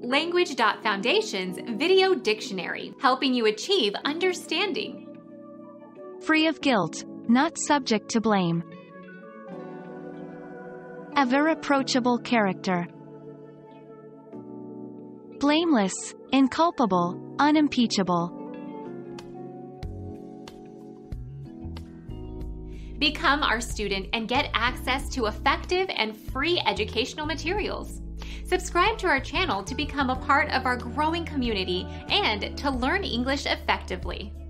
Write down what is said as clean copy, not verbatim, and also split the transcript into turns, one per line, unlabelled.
Language.Foundation's Video Dictionary, helping you achieve understanding.
Free of guilt, not subject to blame. Of irreproachable character. Blameless, inculpable, unimpeachable.
Become our student and get access to effective and free educational materials. Subscribe to our channel to become a part of our growing community and to learn English effectively.